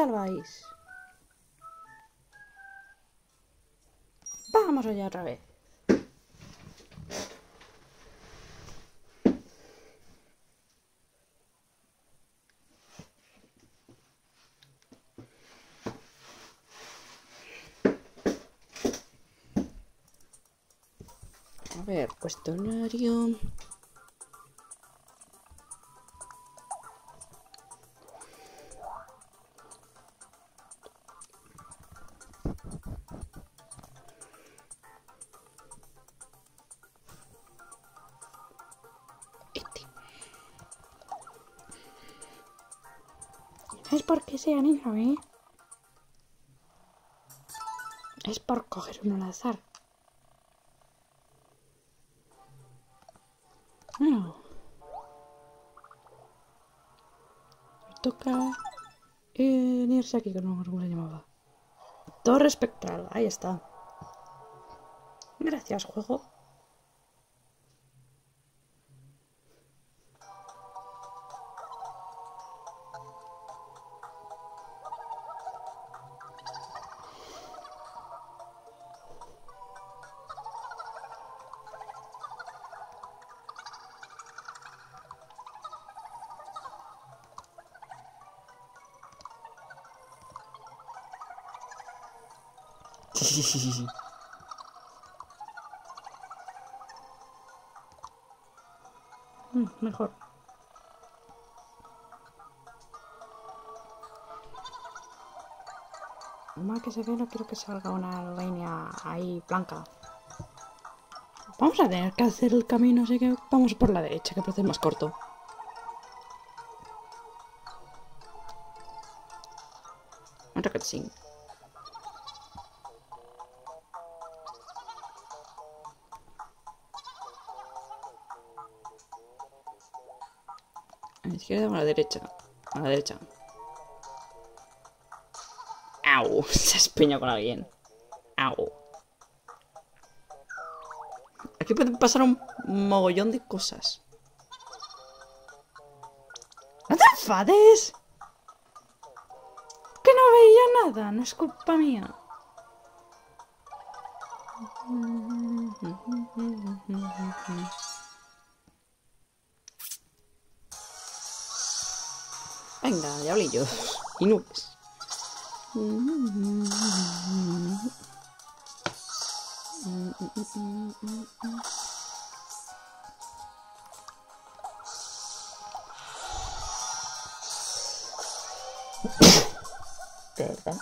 tal vais? Vamos allá otra vez. A ver, cuestionario. No es porque sea negro, ¿eh? Es por coger uno al azar. Bueno. Me toca irse aquí, que no me acuerdo cómo se llamaba. Torre espectral, ahí está. Gracias, juego. Mejor. Mal que se ve, no quiero que salga una línea ahí blanca. Vamos a tener que hacer el camino, así que vamos por la derecha, que parece más corto. Un que sí. ¿A la izquierda o a la derecha? A la derecha. ¡Au! Se ha espeñado con alguien. ¡Au! Aquí pueden pasar un mogollón de cosas. ¡No te enfades! Que no veía nada, no es culpa mía. Venga, diablillos y nubes. ¿De verdad?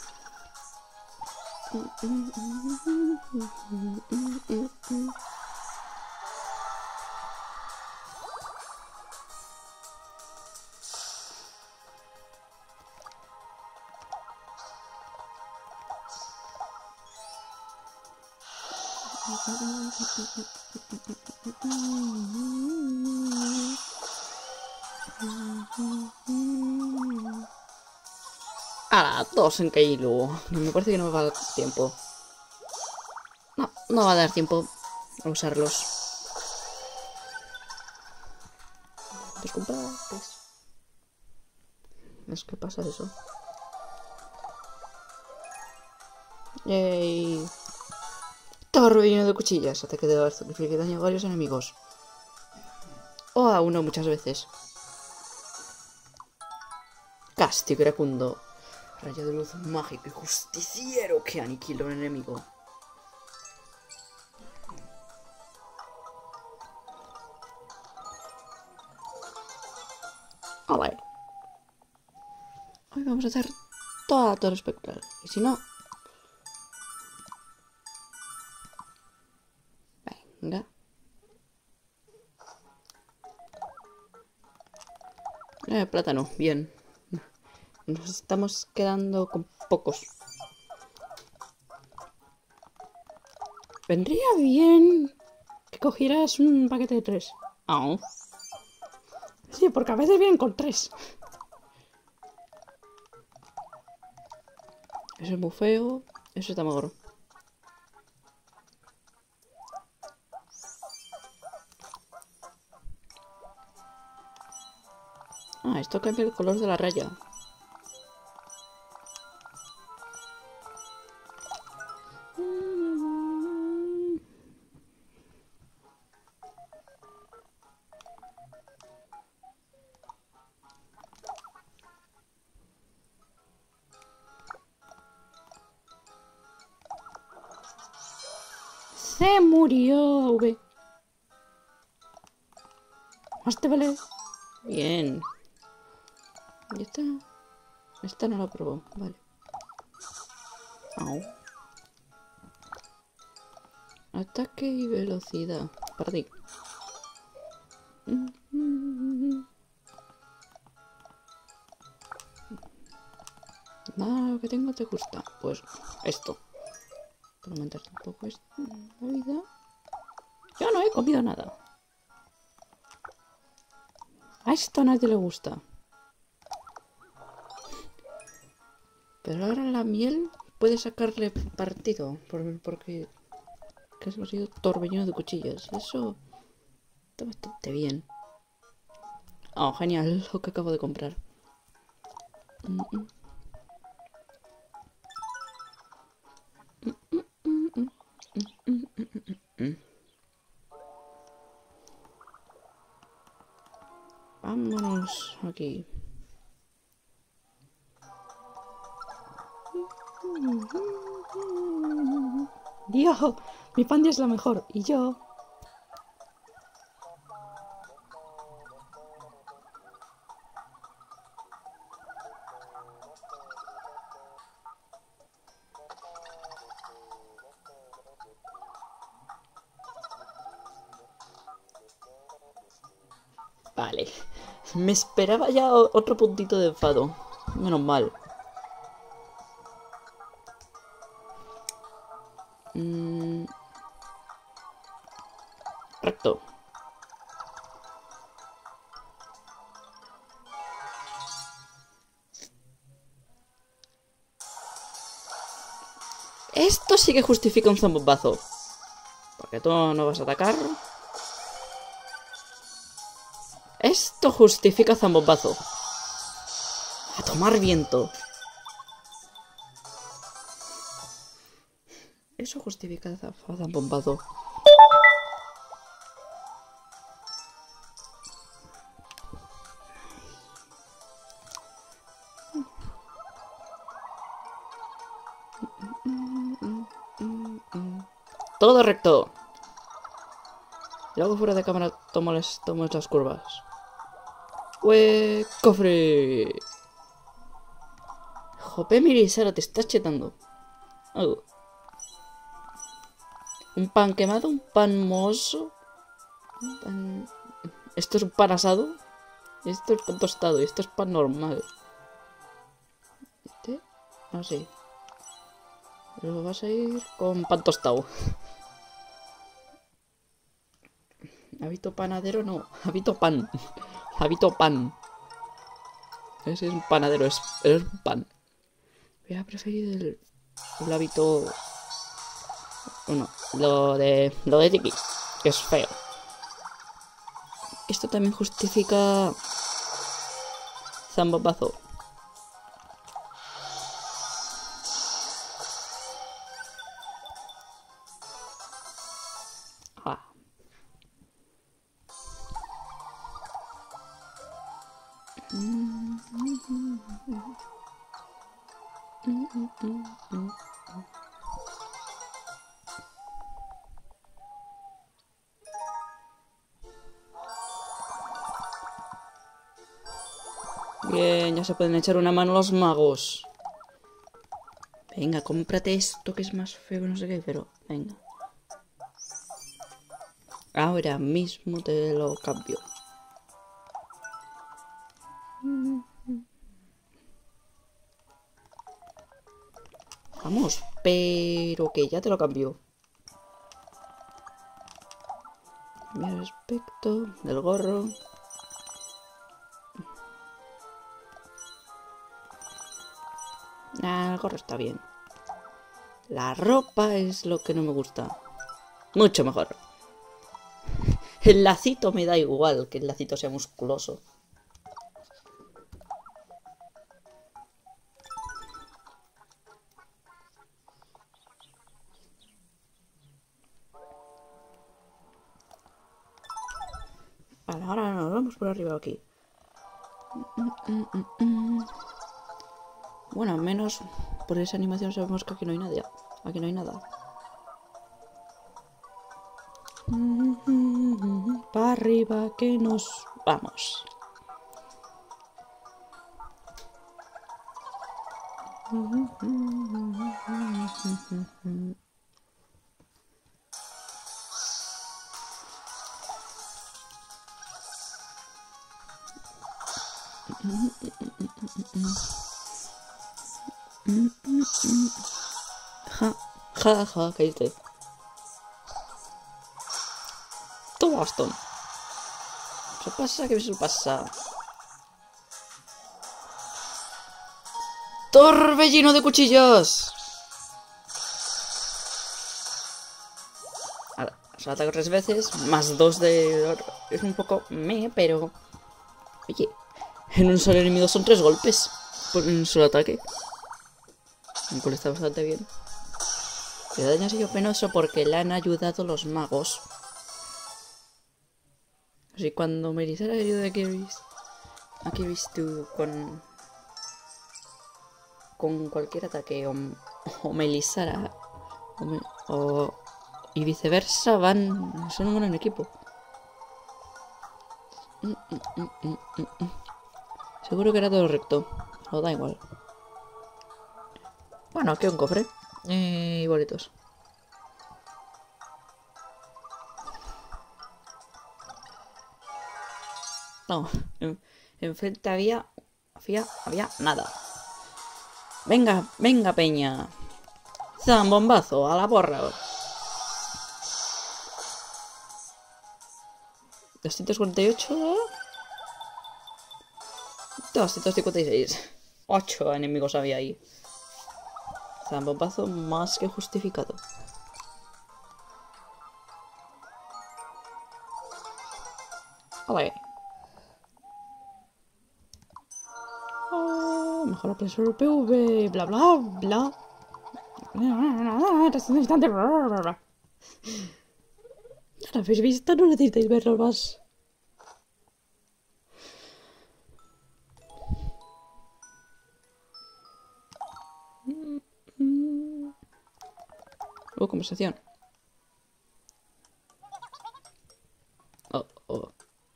¡Hala! Dos en Keilu. Me parece que no me va a dar tiempo. No, no va a dar tiempo a usarlos. Los combates. Es que pasa eso. Yay. Torre lleno de cuchillas. Ataque de arzo que inflige daño a varios enemigos. O a uno muchas veces. Castigo iracundo. Rayo de luz mágico y justiciero que aniquila a un enemigo. Vale. Hoy vamos a hacer toda la torre espectral. Y si no... Venga. Plátano, bien. Nos estamos quedando con pocos. Vendría bien que cogieras un paquete de 3. Oh. Sí, porque a veces vienen con 3. Eso es muy feo. Eso está magro. Ah, esto cambia el color de la raya. Se murió, V. ¿Más te vale? Bien. ¿Y esta? Esta no la probó, vale. Au. Ataque y velocidad. Para ti. Nada, lo que tengo te gusta. Pues esto. Para aumentarte un poco la vida. Yo no he comido nada. A esto a nadie le gusta. Pero ahora la miel puede sacarle partido. Porque casi ha sido torbellino de cuchillas. Eso está bastante bien. Oh, genial lo que acabo de comprar. Vámonos aquí. Dios, mi Pandy es la mejor. Y yo. Vale. Me esperaba ya otro puntito de enfado. Menos mal. Recto. Esto sí que justifica un zambombazo. Porque tú no vas a atacar. Esto justifica zambombazo. A tomar viento. Eso justifica zambombazo. Todo recto. Y luego fuera de cámara tomo estas curvas. ¡Cofre! Jope, Mirisara, te estás chetando. Oh. Un pan quemado, un pan mohoso. Esto es un pan asado. Y esto es pan tostado. Y esto es pan normal. ¿Este? No sé. Pero vas a ir con pan tostado. Habito panadero, no. Habito pan. Habito pan. Ese es un panadero, es un pan. Voy a preferir el hábito. Bueno, lo de Tiki, que es feo. Esto también justifica zambombazo. Ah. Bien, ya se pueden echar una mano los magos. Venga, cómprate esto que es más feo, no sé qué, pero venga. Ahora mismo te lo cambio. Vamos, pero que ya te lo cambio. Mira el aspecto del gorro. Ah, el gorro está bien. La ropa es lo que no me gusta. Mucho mejor. El lacito me da igual que el lacito sea musculoso. Vale, ahora nos vamos por arriba aquí. Bueno, al menos por esa animación sabemos que aquí no hay nadie. Aquí no hay nada. Para arriba que nos vamos. Ja, caíste. Tu bastón. ¿Qué pasa? ¿Qué pasa? ¡Torbellino de cuchillos! Ahora, solo ataco 3 veces, más 2 de oro. Es un poco pero... Oye, en un solo enemigo son 3 golpes por un solo ataque. Lo cual está bastante bien. El daño ha sido penoso porque le han ayudado los magos. Así cuando Melisara herido de Kiris tú con cualquier ataque o Melisara y viceversa son un gran equipo. Seguro que era todo recto, o da igual. Bueno, aquí un cofre y boletos. No, enfrente había nada. Venga, peña. Zambombazo, a la porra. 248. 256. 8 enemigos había ahí. Zambombazo más que justificado. Vale. Mejor apresor PV, bla bla bla. Ahora habéis visto, no necesitáis verlo más. Conversación. Oh.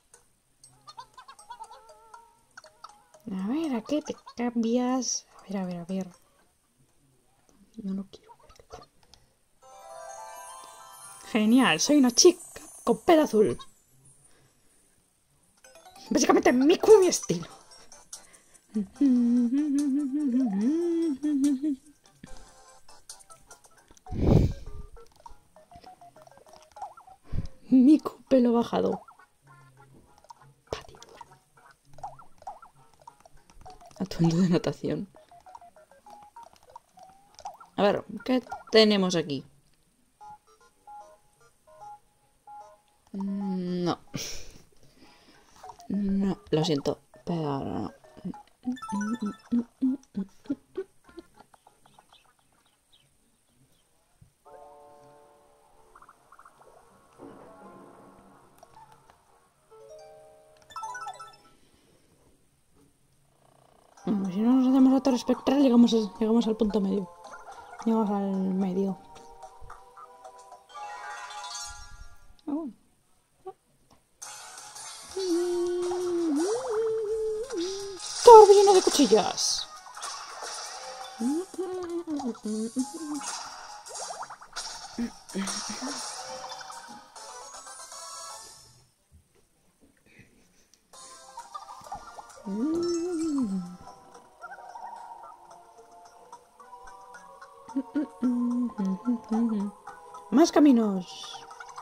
A ver, ¿a qué te cambias? A ver. Yo no quiero verlo. Genial, soy una chica con pelo azul. Básicamente mi estilo. Miku, pelo bajado. Atuendo de natación. A ver, ¿qué tenemos aquí? No. No, lo siento, pero no. Si no nos hacemos la torre espectral, llegamos al punto medio. Llegamos al medio. Todo lleno de cuchillas. Más caminos.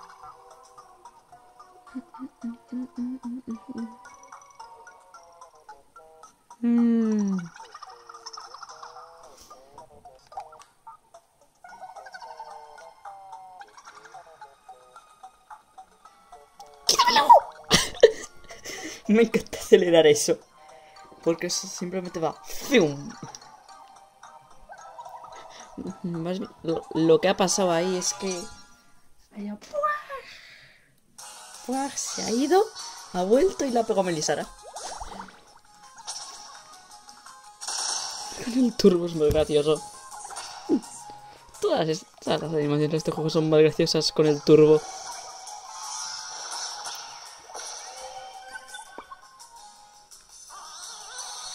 ¡Quítamelo! Me encanta acelerar eso. Porque eso simplemente va. ¡Fium! Lo que ha pasado ahí es que se ha ido, ha vuelto y la pegó a Melisara. El turbo es muy gracioso. Todas las animaciones de este juego son más graciosas con el turbo.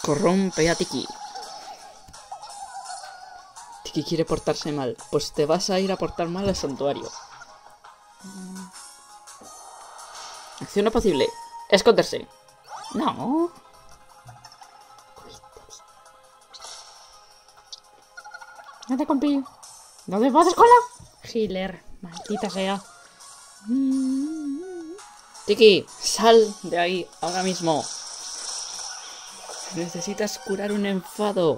Corrompe a Tiki. Tiki quiere portarse mal. Pues te vas a ir a portar mal al santuario. Acción no posible. Esconderse. No. No te compi. No te pases con la Healer. Maldita sea. Tiki, sal de ahí ahora mismo. Necesitas curar un enfado.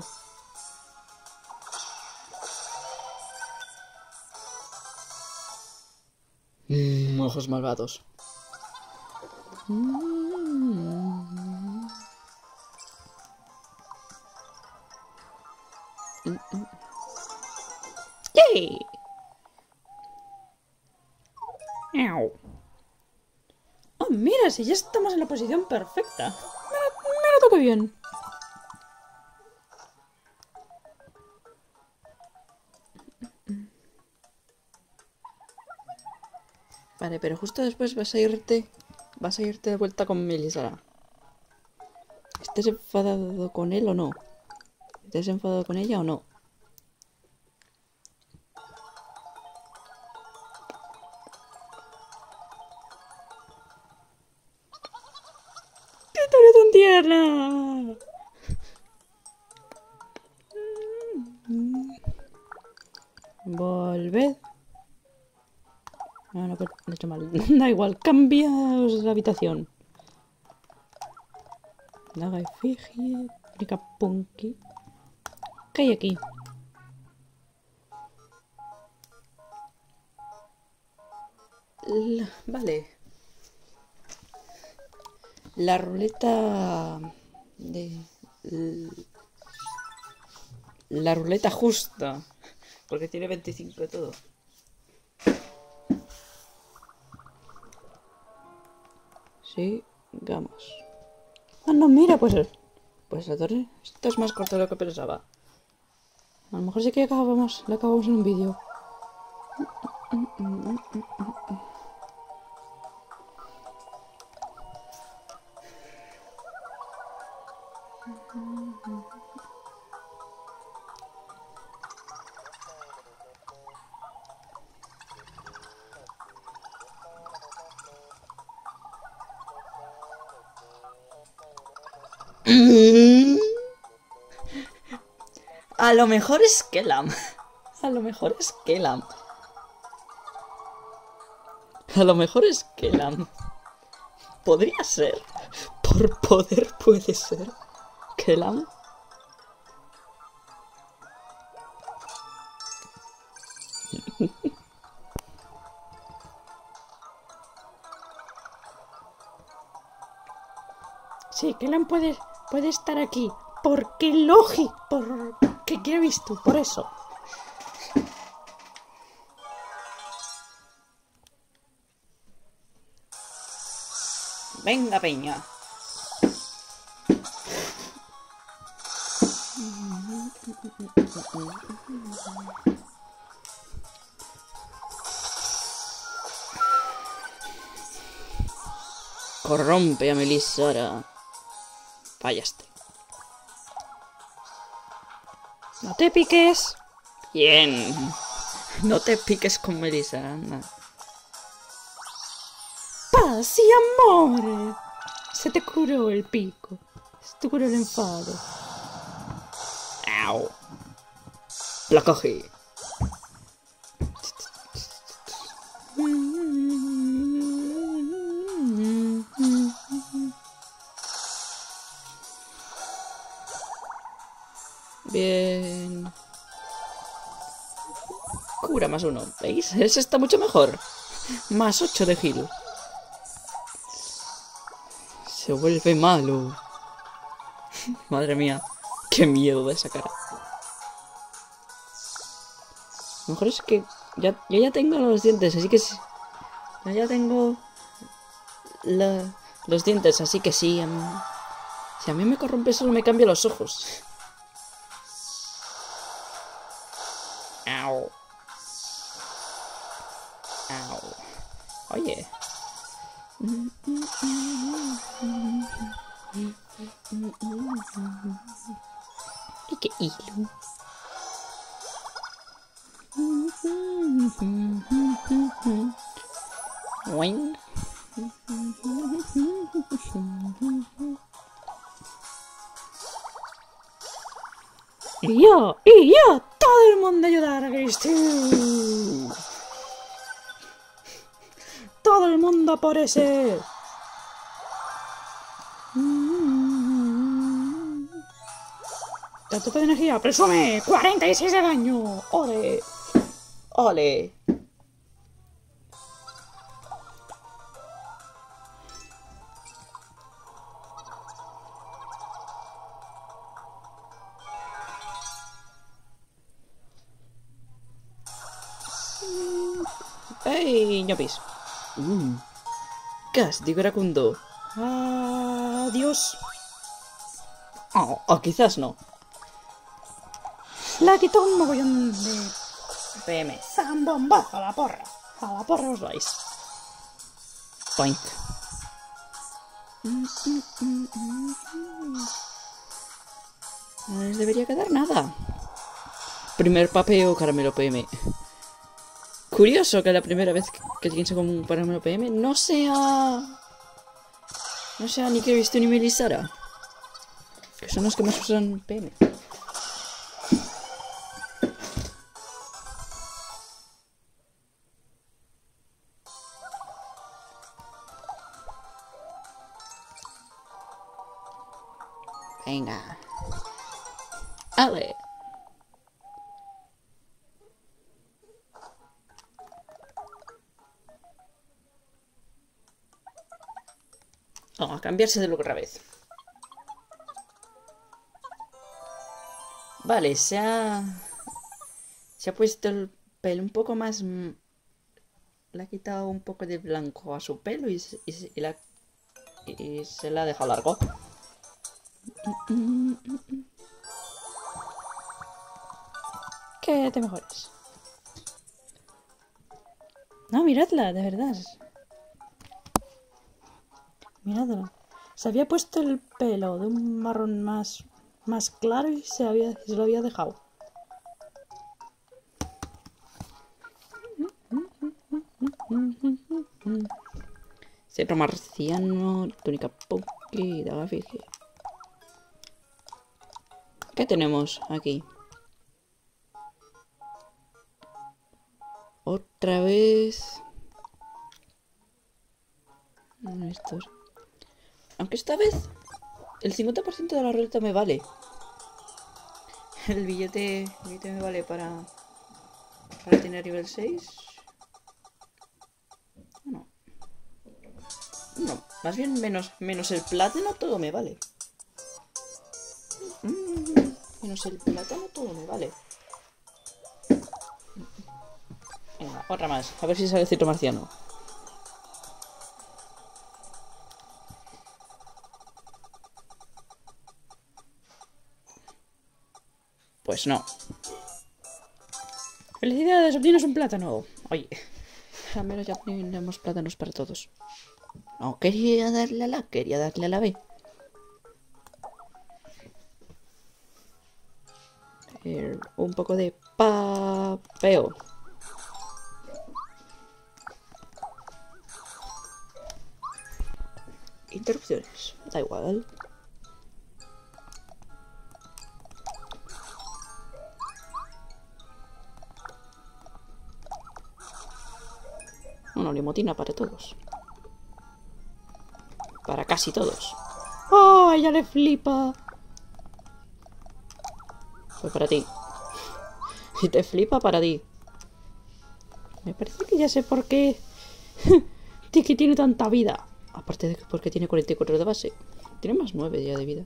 Ojos malvados. ¡Yay! Au. Oh, mira, si ya estamos en la posición perfecta. Me lo toco bien. Vale, pero justo después vas a irte de vuelta con Melisara. ¿Estés enfadado con él o no? ¿Estés enfadado con ella o no? ¡Qué historia tan tierna! Volved. No, lo he hecho mal. Da igual, cambiaos la habitación. Daga efigie, brica punky. ¿Qué hay aquí? Vale. La ruleta de... La ruleta justa. Porque tiene 25 de todo. Sigamos. Ah, no, mira, pues Pues la torre... Esto es más corto de lo que pensaba. a lo mejor sí que acabamos en un vídeo. A lo mejor es Kellam. A lo mejor es Kellam. A lo mejor es Kellam. Podría ser. Por poder puede ser. Kellam. Sí, Kellan puede estar aquí. Porque lógico, porque quiero visto, por eso. Venga, peña. Corrompe a Melisara. Fallaste. No te piques. Bien. No te piques con Melisara, anda. Paz y amor. Se te curó el pico. Se te curó el enfado. Au. La cogí. Bien. Cura más 1. ¿Veis? Ese está mucho mejor. Más 8 de heal. Se vuelve malo. Madre mía. Qué miedo de esa cara. Lo mejor es que yo ya tengo los dientes, así que sí. Yo ya tengo los dientes, así que sí. Si a mí me corrompe solo me cambia los ojos. Au. Au. Oye. Y qué hilo. Boing. Y yo, todo el mundo ayudar a Cristi. Todo el mundo por ese. Tanto de energía, presume, 46 de daño. ¡Ole! ¡Ole! ¡Ey, ñopis! Castigo iracundo. Adiós. O quizás no. La quitó un mogollón de PM. ¡Zambombazo a la porra! A la porra os vais. Poink. No les debería quedar nada. Primer papeo, caramelo PM. Curioso que la primera vez que alguien se come un caramelo PM no sea ni Kirby ni Melisara. Que son los que más usan PM. Venga. Ale. Vamos a cambiarse de look otra vez. Vale, se ha puesto el pelo un poco más... Le ha quitado un poco de blanco a su pelo y se la ha dejado largo. Que te mejores. No, miradla, de verdad. Miradla. Se había puesto el pelo de un marrón más claro y se lo había dejado. Centro marciano, túnica Poké, daga fije. ¿Qué tenemos aquí? Otra vez. Estos. Aunque esta vez el 50% de la ruleta me vale. El billete me vale para tener nivel 6. No. No, más bien menos el plátano todo me vale. Menos el plátano todo me vale. Venga, otra más. A ver si sale el cierto marciano. Pues no. ¡Felicidades! Obtienes un plátano. Oye, al menos ya tenemos plátanos para todos. No quería darle a la A, quería darle a la B. Un poco de papeo. Interrupciones. Da igual. Una limotina para todos. Para casi todos. ¡Oh, ella le flipa! Pues para ti. Si te flipa, para ti. Me parece que ya sé por qué Tiki tiene tanta vida. Aparte de que porque tiene 44 de base. Tiene más 9 ya de vida.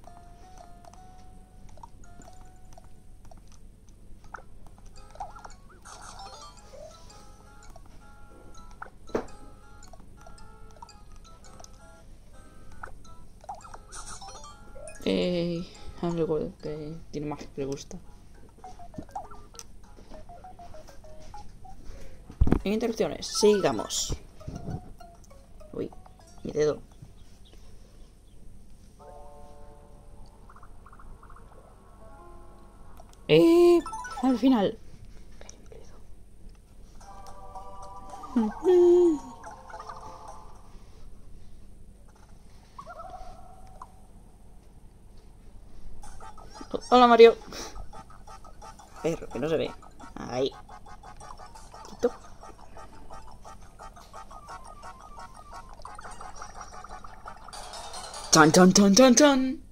Algo que tiene más que le gusta. En interrupciones, sigamos. Uy, mi dedo. Al final. Hola, Mario. Pero que no se ve. Ahí. Quito. Chan, chan, chan, chan, chan.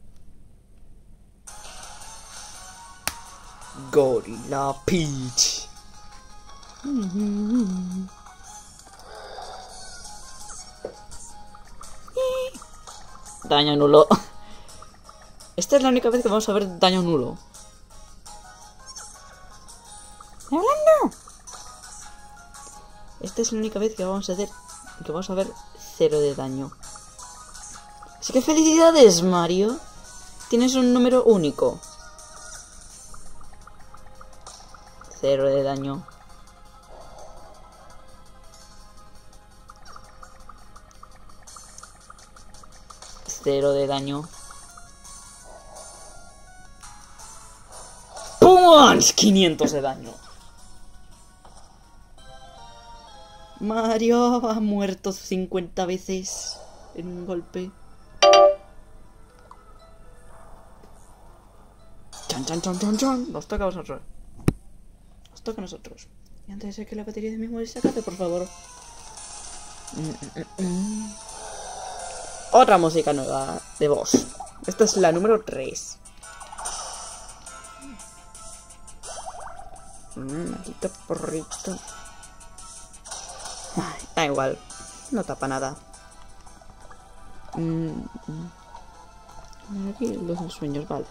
Gorilla Peach. Daño nulo. Esta es la única vez que vamos a ver daño nulo. ¡Hablando! Esta es la única vez que vamos a ver 0 de daño. Así que felicidades, Mario. Tienes un número único. 0 de daño. Cero de daño. ¡Pum! 500 de daño. Mario ha muerto 50 veces en un golpe. Chan, chan, chan, chan, chan. Nos toca a vosotros. Nos toca a nosotros. Y antes de que la batería de mi móvil se acabe, por favor. Otra música nueva de voz. Esta es la número 3. Maldito porrito. Ay, da igual. No tapa nada. Aquí los sueños, vale.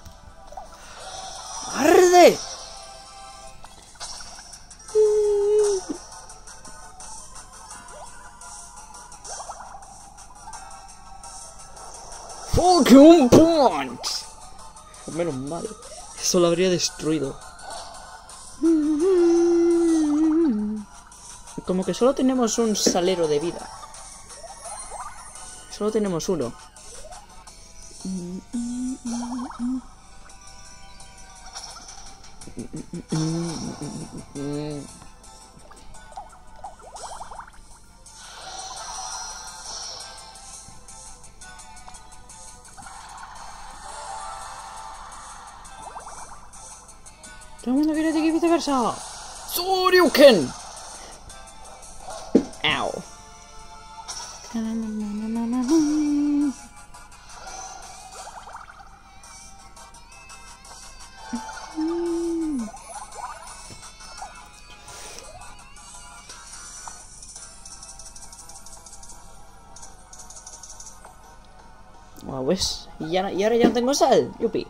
¡Arde! ¡Pokémon Punch! Menos mal. Eso lo habría destruido. Como que solo tenemos un salero de vida. Solo tenemos uno. Todo el mundo quiere de viceversa. ¡Shoryuken! ¡Au! Wow, pues. Y ahora ya no tengo sal. Yupi.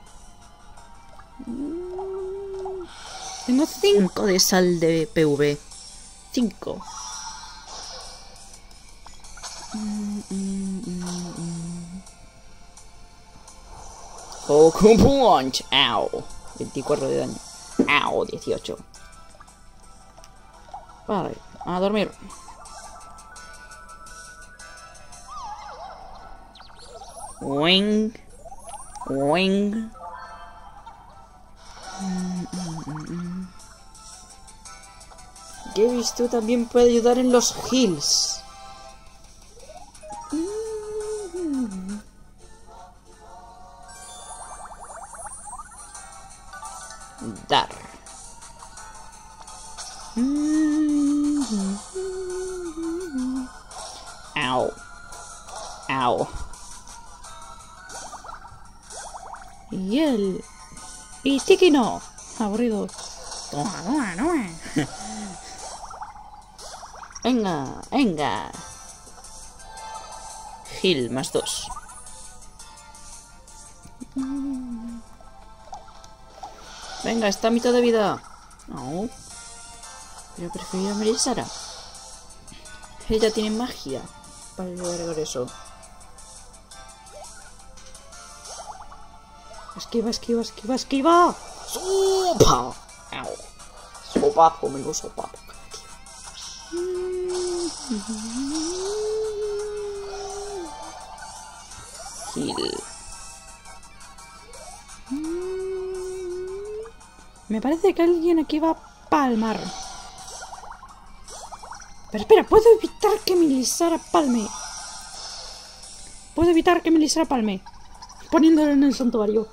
Tengo 5 de sal de PV. 5. Pokémon Punch. Au. 24 de daño. Au, 18. Vale, a dormir. Wing. Wing. Gavis, tú también puede ayudar en los heals. Dar. Au. Au. Y él. Y Tiki no. Aburrido. Toma, toma, toma. Venga, venga. Heal más 2. Venga, está a mitad de vida. No. Pero prefería a Melisara. Ella tiene magia para lograr eso. Esquiva, esquiva, esquiva, esquiva. ¡Sopa! Au. Sopapo, menudo sopapo. Heal. Me parece que alguien aquí va a palmar. Pero espera, puedo evitar que mi Lysara palme. Puedo evitar que mi Lysara palme. Poniéndolo en el santuario.